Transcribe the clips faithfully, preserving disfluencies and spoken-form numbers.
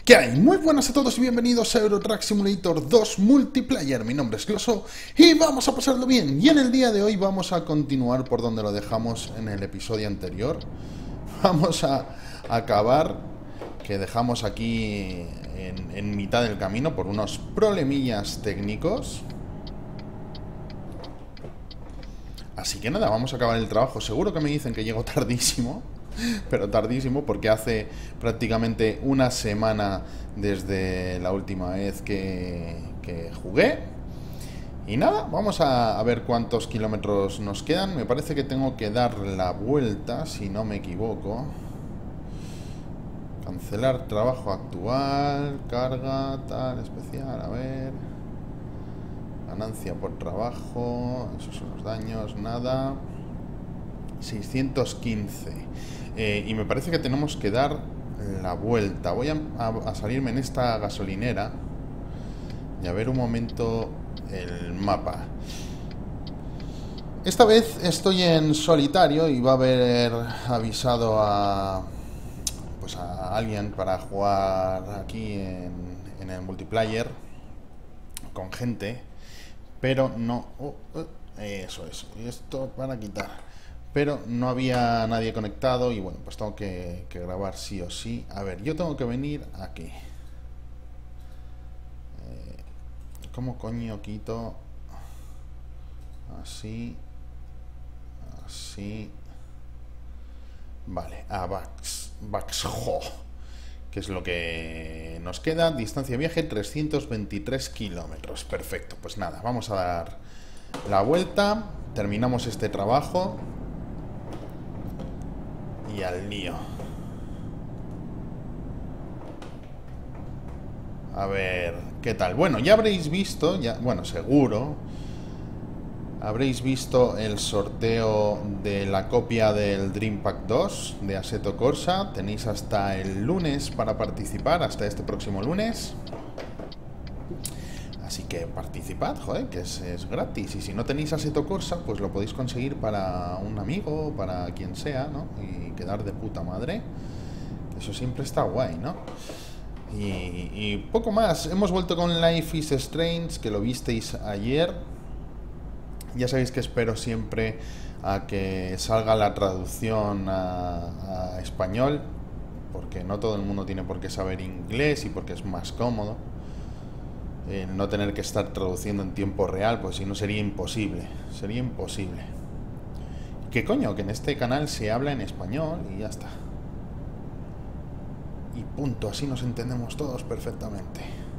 ¿Qué hay? Muy buenas a todos y bienvenidos a Euro Truck Simulator dos Multiplayer. Mi nombre es Gloso y vamos a pasarlo bien. Y en el día de hoy vamos a continuar por donde lo dejamos en el episodio anterior. Vamos a acabar, que dejamos aquí en, en mitad del camino por unos problemillas técnicos. Así que nada, vamos a acabar el trabajo. Seguro que me dicen que llego tardísimo, pero tardísimo porque hace prácticamente una semana desde la última vez que, que jugué. Y nada, vamos a, a ver cuántos kilómetros nos quedan. Me parece que tengo que dar la vuelta, si no me equivoco. Cancelar trabajo actual, carga, tal, especial, a ver... Ganancia por trabajo, esos son los daños, nada. seiscientos quince. Eh, y me parece que tenemos que dar la vuelta. Voy a, a, a salirme en esta gasolinera y a ver un momento el mapa. Esta vez estoy en solitario y va a haber avisado a, pues a alguien para jugar aquí en, en el multiplayer con gente. Pero no... Oh, oh, eso es. Esto para quitar. Pero no había nadie conectado y bueno, pues tengo que, que grabar sí o sí. A ver, yo tengo que venir aquí. Eh, ¿Cómo coño quito? Así. Así. Vale, a Bax. Baxjo. Que es lo que nos queda. Distancia de viaje trescientos veintitrés kilómetros. Perfecto, pues nada, vamos a dar la vuelta. Terminamos este trabajo y al lío. A ver, ¿qué tal? Bueno, ya habréis visto, ya, bueno, seguro habréis visto el sorteo de la copia del Dream Pack dos de Assetto Corsa. Tenéis hasta el lunes para participar, hasta este próximo lunes. Así que participad, joder, que es, es gratis. Y si no tenéis Assetto Corsa, pues lo podéis conseguir para un amigo, para quien sea, ¿no? Y quedar de puta madre. Eso siempre está guay, ¿no? Y, y poco más. Hemos vuelto con Life is Strange, que lo visteis ayer. Ya sabéis que espero siempre a que salga la traducción a, a español, porque no todo el mundo tiene por qué saber inglés y porque es más cómodo. El no tener que estar traduciendo en tiempo real, pues si no sería imposible. Sería imposible. ¿Qué coño? Que en este canal se habla en español y ya está. Y punto, así nos entendemos todos perfectamente.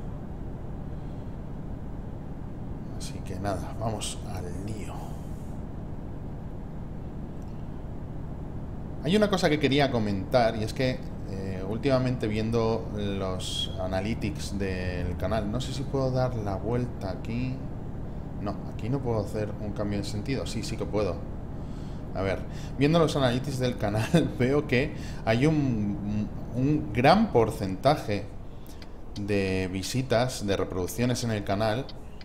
Así que nada, vamos al lío. Hay una cosa que quería comentar y es que eh, últimamente viendo los analytics del canal, no sé si puedo dar la vuelta aquí. No, aquí no puedo hacer un cambio de sentido. Sí, sí que puedo. A ver, viendo los analytics del canal veo que hay un, un gran porcentaje de visitas, de reproducciones en el canal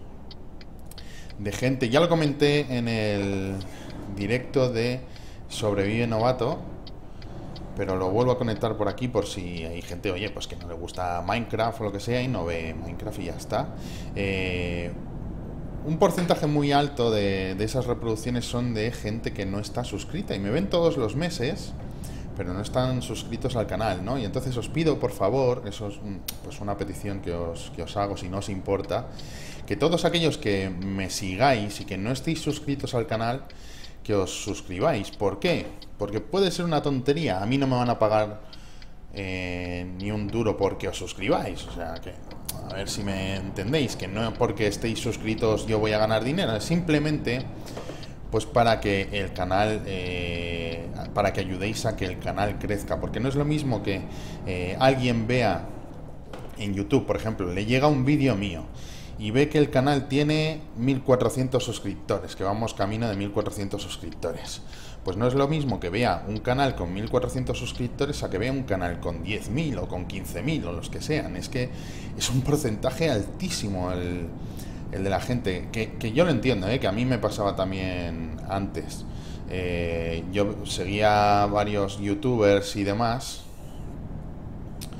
de gente. Ya lo comenté en el directo de Sobrevive Novato, pero lo vuelvo a conectar por aquí por si hay gente, oye, pues que no le gusta Minecraft o lo que sea y no ve Minecraft y ya está. Eh, un porcentaje muy alto de, de esas reproducciones son de gente que no está suscrita y me ven todos los meses, pero no están suscritos al canal, ¿no? Y entonces os pido, por favor, eso es pues una petición que os, que os hago, si no os importa, que todos aquellos que me sigáis y que no estéis suscritos al canal, que os suscribáis. ¿Por qué? Porque puede ser una tontería. A mí no me van a pagar eh, ni un duro porque os suscribáis. O sea, que a ver si me entendéis, que no porque estéis suscritos yo voy a ganar dinero. Es simplemente pues para que el canal, eh, para que ayudéis a que el canal crezca. Porque no es lo mismo que eh, alguien vea en YouTube, por ejemplo, le llega un vídeo mío y ve que el canal tiene mil cuatrocientos suscriptores, que vamos camino de mil cuatrocientos suscriptores. Pues no es lo mismo que vea un canal con mil cuatrocientos suscriptores a que vea un canal con diez mil o con quince mil o los que sean. Es que es un porcentaje altísimo el, el de la gente, que, que yo lo entiendo, ¿eh? Que a mí me pasaba también antes. Eh, yo seguía varios youtubers y demás,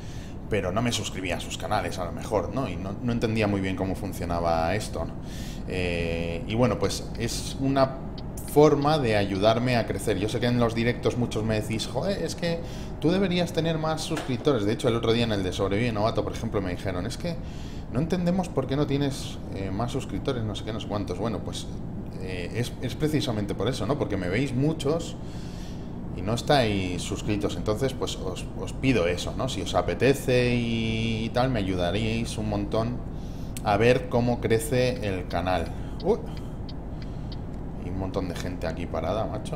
pero no me suscribía a sus canales a lo mejor, ¿no? Y no, no entendía muy bien cómo funcionaba esto, ¿no? Eh, y bueno, pues es una forma de ayudarme a crecer. Yo sé que en los directos muchos me decís, joder, es que tú deberías tener más suscriptores. De hecho, el otro día en el de Sobrevive Novato, por ejemplo, me dijeron, es que no entendemos por qué no tienes eh, más suscriptores, no sé qué, no sé cuántos. Bueno, pues eh, es, es precisamente por eso, ¿no? Porque me veis muchos y no estáis suscritos. Entonces, pues os, os pido eso, ¿no? Si os apetece y, y tal, me ayudaríais un montón a ver cómo crece el canal. Uy. Y un montón de gente aquí parada, macho.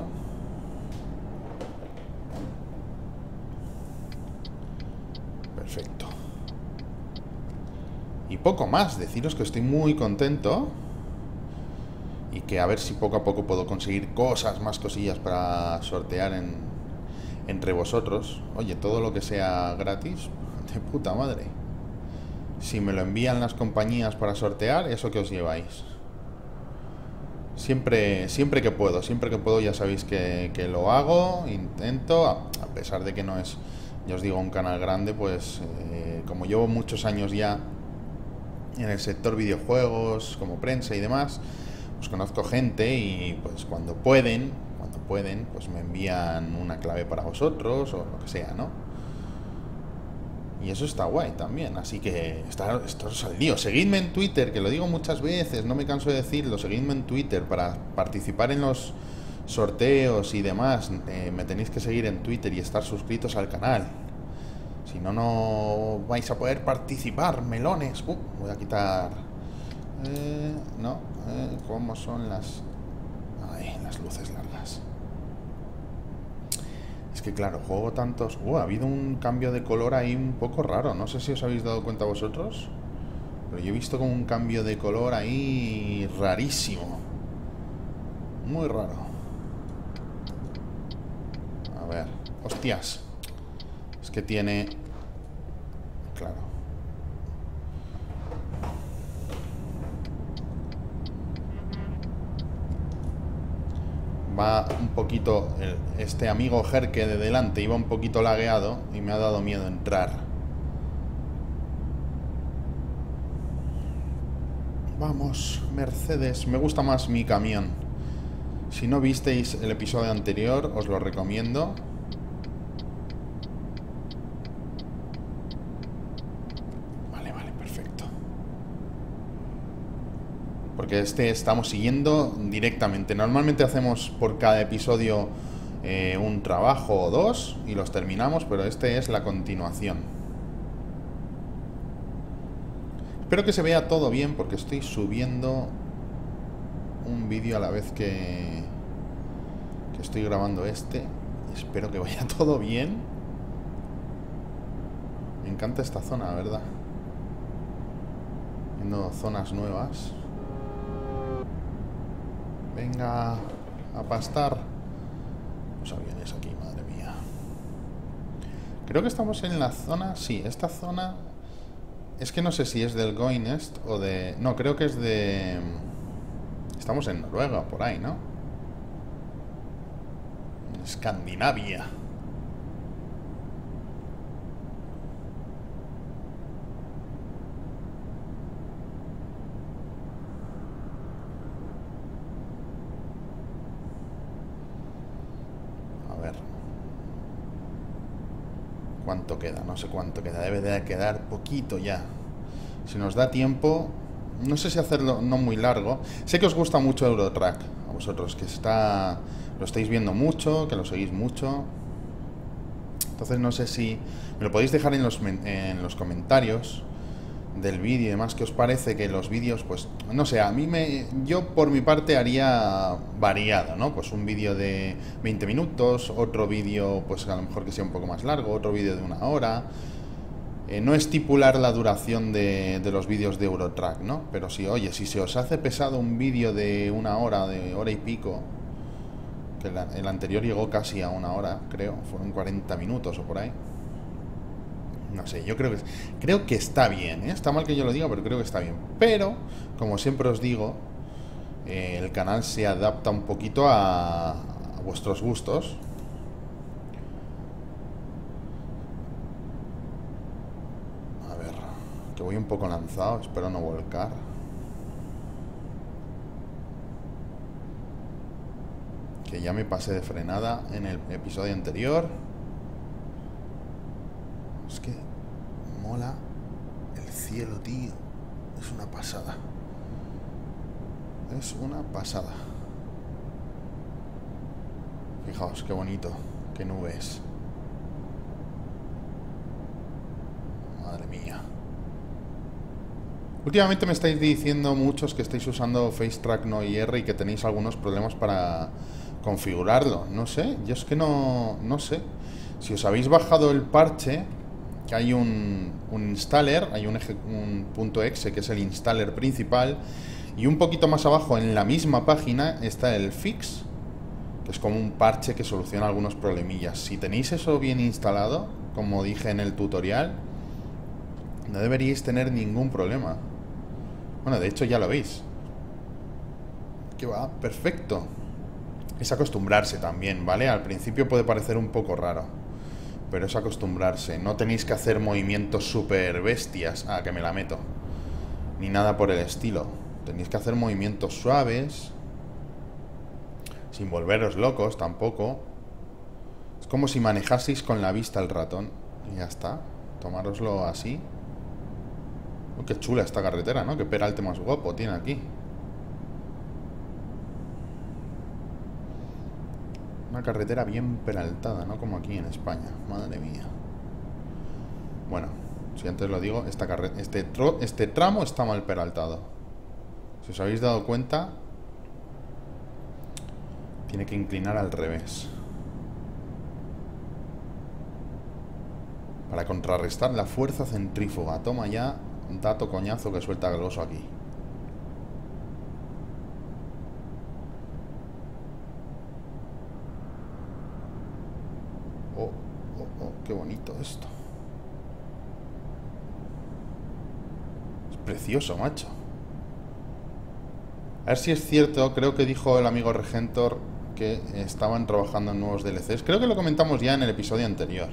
Perfecto. Y poco más, deciros que estoy muy contento y que a ver si poco a poco puedo conseguir cosas, más cosillas para sortear en, entre vosotros. Oye, todo lo que sea gratis, de puta madre. Si me lo envían las compañías para sortear, eso que os lleváis. Siempre, siempre que puedo, siempre que puedo ya sabéis que, que lo hago, intento, a, a pesar de que no es, ya os digo, un canal grande, pues eh, como llevo muchos años ya en el sector videojuegos, como prensa y demás, pues conozco gente y pues cuando pueden, cuando pueden, pues me envían una clave para vosotros o lo que sea, ¿no? Y eso está guay también, así que está, estaros al lío. Seguidme en Twitter, que lo digo muchas veces, no me canso de decirlo, seguidme en Twitter para participar en los sorteos y demás. Eh, me tenéis que seguir en Twitter y estar suscritos al canal. Si no, no vais a poder participar, melones. Uh, voy a quitar... Eh, no, eh, ¿cómo son las... Ay, las luces largas? Es que claro, juego tantos... Uh, ha habido un cambio de color ahí un poco raro. No sé si os habéis dado cuenta vosotros, pero yo he visto como un cambio de color ahí rarísimo. Muy raro. A ver... Hostias. Es que tiene... Claro. Va un poquito... El, este amigo Jerke de delante iba un poquito lagueado y me ha dado miedo entrar. Vamos, Mercedes. Me gusta más mi camión. Si no visteis el episodio anterior, os lo recomiendo. Vale, vale, perfecto. Porque este estamos siguiendo directamente. Normalmente hacemos por cada episodio eh, un trabajo o dos y los terminamos, pero este es la continuación. Espero que se vea todo bien porque estoy subiendo un vídeo a la vez que, que estoy grabando este. Espero que vaya todo bien. Me encanta esta zona, la verdad. Viendo zonas nuevas. Venga a pastar. Los aviones aquí, madre mía. Creo que estamos en la zona... Sí, esta zona... Es que no sé si es del Goinest o de... No, creo que es de... Estamos en Noruega, por ahí, ¿no? En Escandinavia. ¿Cuánto queda? No sé cuánto queda. Debe de quedar poquito ya. Si nos da tiempo... No sé si hacerlo no muy largo. Sé que os gusta mucho Eurotrack. A vosotros, que está... Lo estáis viendo mucho, que lo seguís mucho. Entonces no sé si... Me lo podéis dejar en los, en los comentarios del vídeo y demás. ¿Qué os parece que los vídeos, pues... No sé, a mí me... Yo por mi parte haría variado, ¿no? Pues un vídeo de veinte minutos, otro vídeo, pues a lo mejor que sea un poco más largo, otro vídeo de una hora. Eh, no estipular la duración de, de los vídeos de Eurotrack, ¿no? Pero si, oye, si se os hace pesado un vídeo de una hora, de hora y pico, que la, el anterior llegó casi a una hora, creo, fueron cuarenta minutos o por ahí. No sé, yo creo que creo que está bien, ¿eh? Está mal que yo lo diga, pero creo que está bien. Pero, como siempre os digo, eh, el canal se adapta un poquito a, a vuestros gustos. Que voy un poco lanzado, espero no volcar. Que ya me pasé de frenada en el episodio anterior. Es que mola el cielo, tío. Es una pasada. Es una pasada. Fijaos, qué bonito. Qué nubes. Madre mía. Últimamente me estáis diciendo muchos que estáis usando FaceTrack no I R y que tenéis algunos problemas para configurarlo. No sé, yo es que no, no sé. Si os habéis bajado el parche, que hay un, un installer, hay un, un punto .exe que es el installer principal, y un poquito más abajo en la misma página está el fix, que es como un parche que soluciona algunos problemillas. Si tenéis eso bien instalado, como dije en el tutorial, no deberíais tener ningún problema. Bueno, de hecho ya lo veis. Que va, perfecto. Es acostumbrarse también, ¿vale? Al principio puede parecer un poco raro, pero es acostumbrarse. No tenéis que hacer movimientos súper bestias. Ah, que me la meto. Ni nada por el estilo. Tenéis que hacer movimientos suaves, sin volveros locos tampoco. Es como si manejaseis con la vista el ratón. Y ya está. Tomároslo así. Oh, qué chula esta carretera, ¿no? Qué peralte más guapo tiene aquí. Una carretera bien peraltada, ¿no? Como aquí en España. Madre mía. Bueno, si antes lo digo, esta carre este, tro este tramo está mal peraltado. Si os habéis dado cuenta, tiene que inclinar al revés. Para contrarrestar la fuerza centrífuga. Toma ya, dato coñazo que suelta el oso aquí. Oh, oh, oh, qué bonito esto. Es precioso, macho. A ver si es cierto, creo que dijo el amigo Regentor que estaban trabajando en nuevos D L Cs. Creo que lo comentamos ya en el episodio anterior.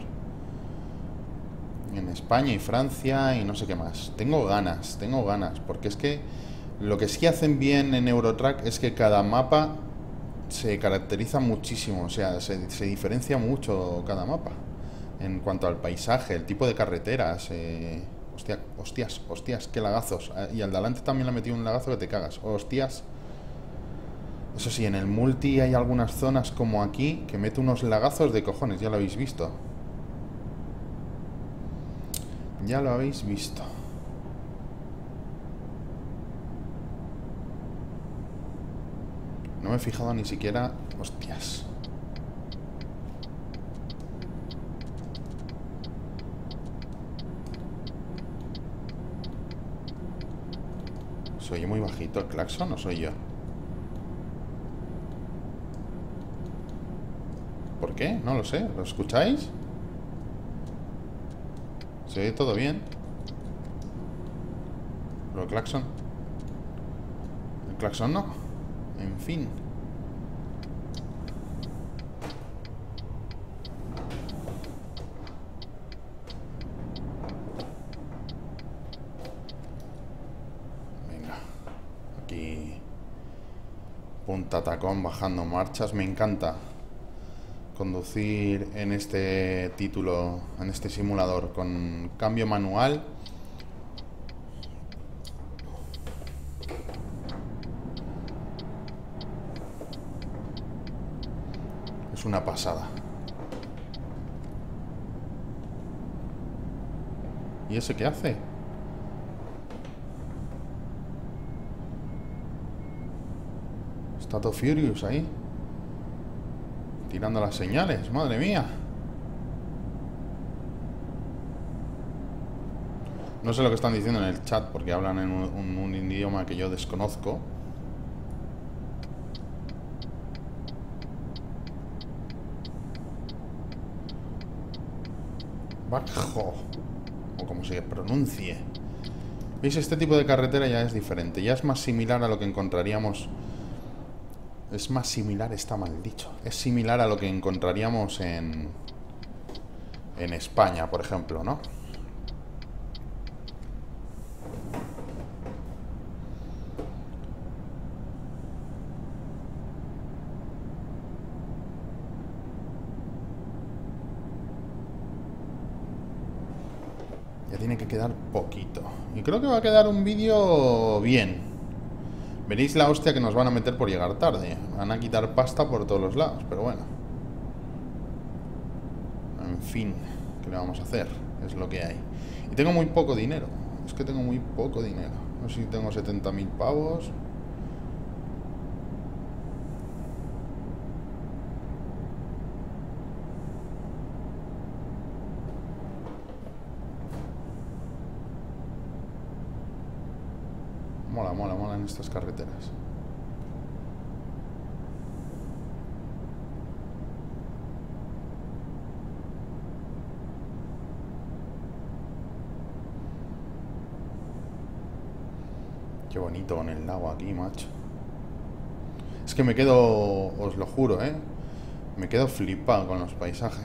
En España y Francia y no sé qué más. Tengo ganas, tengo ganas, porque es que lo que sí hacen bien en Eurotrack es que cada mapa se caracteriza muchísimo, o sea, se, se diferencia mucho cada mapa en cuanto al paisaje, el tipo de carreteras. Eh, hostia, hostias, hostias, qué lagazos. Y al de adelante también le ha metido un lagazo que te cagas. Hostias. Eso sí, en el multi hay algunas zonas como aquí que mete unos lagazos de cojones, ya lo habéis visto. Ya lo habéis visto. No me he fijado ni siquiera... Hostias. ¿Soy muy bajito el claxon o soy yo? ¿Por qué? No lo sé. ¿Lo escucháis? Se oye todo bien. Pero el claxon... El claxon no. En fin. Venga. Aquí... Punta tacón, bajando marchas. Me encanta conducir en este título, en este simulador, con cambio manual. Es una pasada. ¿Y ese qué hace? Está todo Furious ahí, tirando las señales, madre mía. No sé lo que están diciendo en el chat porque hablan en un, un, un idioma que yo desconozco. Bajo, o como se pronuncie. ¿Veis? Este tipo de carretera ya es diferente, ya es más similar a lo que encontraríamos. Es más similar, está mal dicho. Es similar a lo que encontraríamos en en España, por ejemplo, ¿no? Ya tiene que quedar poquito. Y creo que va a quedar un vídeo bien. Veréis la hostia que nos van a meter por llegar tarde. Van a quitar pasta por todos los lados, pero bueno. En fin, ¿qué le vamos a hacer? Es lo que hay. Y tengo muy poco dinero. Es que tengo muy poco dinero. No sé si tengo setenta mil pavos. Mola, mola, mola en estas carreteras. Qué bonito con el lago aquí, macho. Es que me quedo, os lo juro, ¿eh? Me quedo flipado con los paisajes.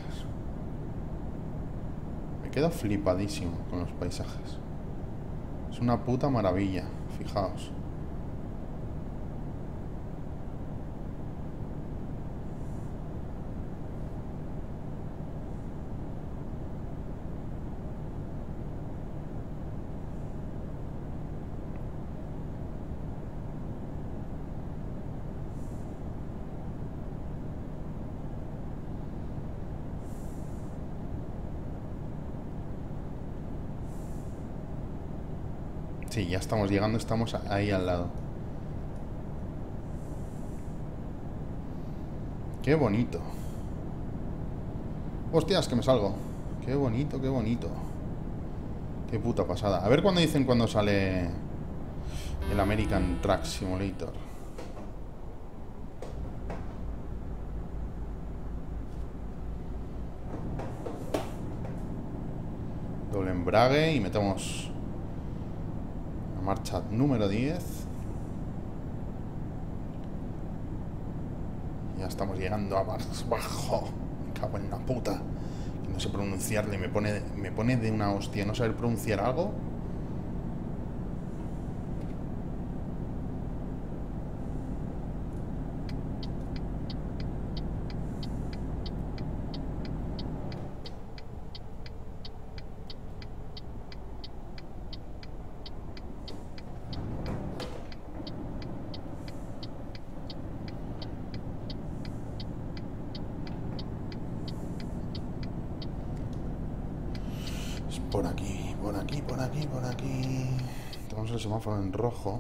Me quedo flipadísimo con los paisajes. Es una puta maravilla, fijaos. Sí, ya estamos llegando, estamos ahí al lado. Qué bonito. Hostias, que me salgo. Qué bonito, qué bonito. Qué puta pasada. A ver cuándo dicen cuando sale el American Truck Simulator. Doble embrague y metemos la marcha número diez. Ya estamos llegando a abajo. Me cago en la puta. No sé pronunciarle, me pone, me pone de una hostia no saber pronunciar algo. Por aquí, por aquí, por aquí, por aquí. Tenemos el semáforo en rojo.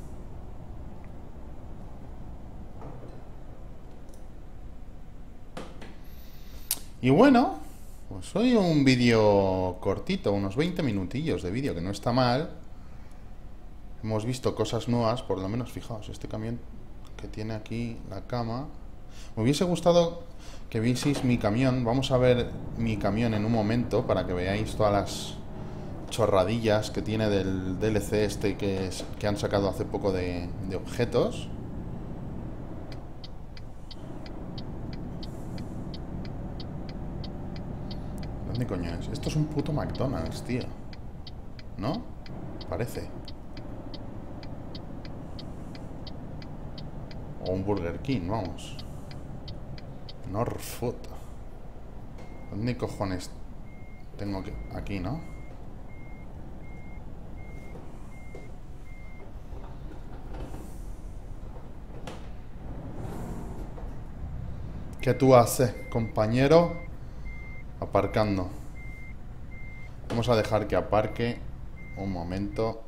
Y bueno, pues hoy un vídeo cortito, unos veinte minutillos de vídeo, que no está mal. Hemos visto cosas nuevas, por lo menos, fijaos, este camión que tiene aquí la cama. Me hubiese gustado que vieseis mi camión. Vamos a ver mi camión en un momento para que veáis todas las chorradillas que tiene del D L C este que, es, que han sacado hace poco de, de objetos. ¿Dónde coño es? Esto es un puto McDonald's, tío. ¿No? Parece. O un Burger King, vamos. Norfood. ¿Dónde cojones tengo que...? Aquí, ¿no? ¿Qué tú haces, compañero? Aparcando. Vamos a dejar que aparque un momento.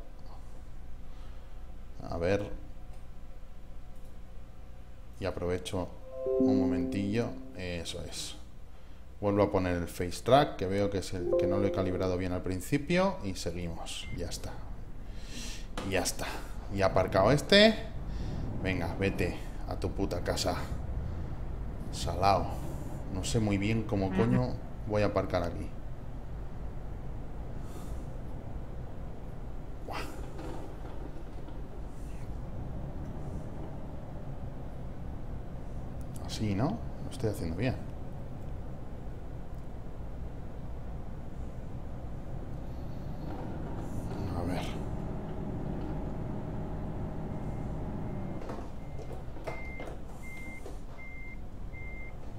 A ver. Y aprovecho un momentillo. Eso es. Vuelvo a poner el face track, que veo que es el que no lo he calibrado bien al principio. Y seguimos. Ya está. Ya está. Y aparcado este. Venga, vete a tu puta casa. Salao. No sé muy bien cómo coño voy a aparcar aquí. Buah. Así, ¿no? Lo estoy haciendo bien. A ver.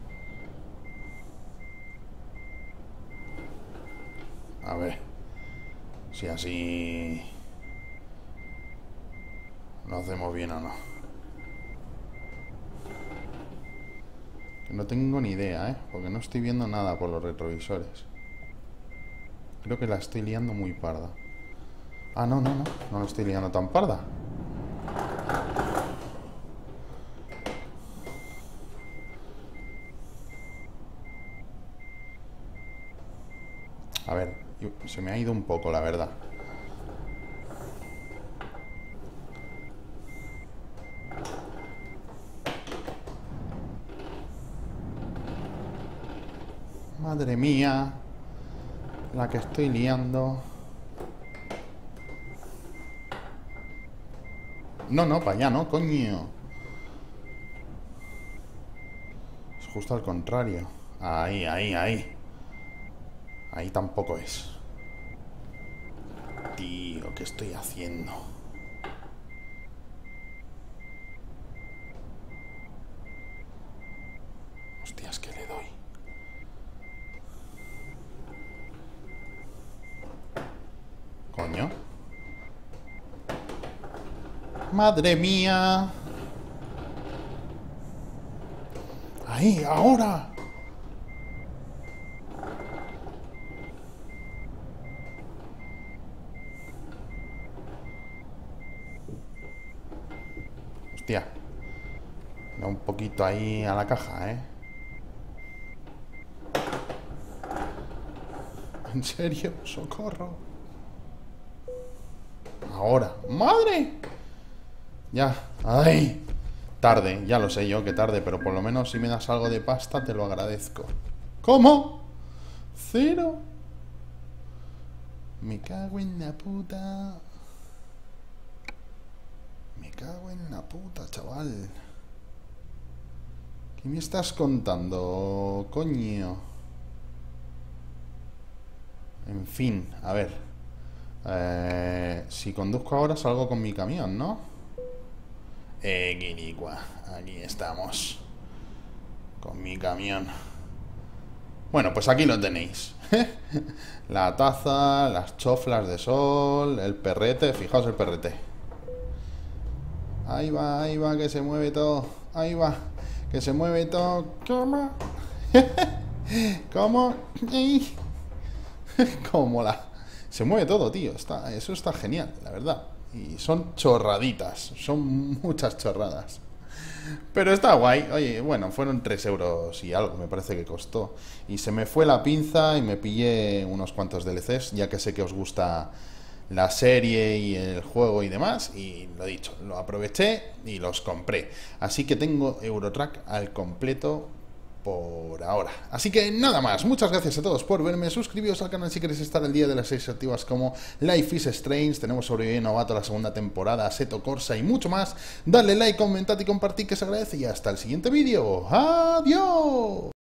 A ver. Si así lo hacemos bien o no. Que no tengo ni idea, ¿eh? Porque no estoy viendo nada por los retrovisores. Creo que la estoy liando muy parda. Ah, no, no, no. No la estoy liando tan parda. A ver, se me ha ido un poco, la verdad. Madre mía, la que estoy liando. No, no, para allá, no, coño. Es justo al contrario. Ahí, ahí, ahí. Ahí tampoco es. Tío, ¿qué estoy haciendo? Hostias, ¿qué le doy? Coño. Madre mía. Ahí, ahora. Hostia. Da un poquito ahí a la caja, ¿eh? ¿En serio? ¡Socorro! Ahora. ¡Madre! Ya. ¡Ay! Tarde, ya lo sé yo que tarde, pero por lo menos si me das algo de pasta te lo agradezco. ¿Cómo? ¿Cero? Me cago en la puta. Me cago en la puta, chaval. ¿Qué me estás contando, coño? En fin, a ver. Eh, si conduzco ahora salgo con mi camión, ¿no? Eh, Guinicua, aquí estamos. Con mi camión. Bueno, pues aquí lo tenéis. La taza, las choflas de sol, el perrete. Fijaos el perrete. Ahí va, ahí va, que se mueve todo. Ahí va, que se mueve todo. ¿Cómo? ¿Cómo? ¿Cómo la...? Se mueve todo, tío. Está, eso está genial, la verdad. Y son chorraditas. Son muchas chorradas. Pero está guay. Oye, bueno, fueron tres euros y algo, me parece que costó. Y se me fue la pinza y me pillé unos cuantos D L Cs, ya que sé que os gusta la serie y el juego y demás. Y lo dicho, lo aproveché y los compré. Así que tengo Eurotrack al completo por ahora. Así que nada más, muchas gracias a todos por verme. Suscribíos al canal si queréis estar al día de las seis activas como Life is Strange, tenemos Sobrevive Novato la segunda temporada, Assetto Corsa y mucho más. Dale like, comentad y compartid, que se agradece, y hasta el siguiente vídeo. ¡Adiós!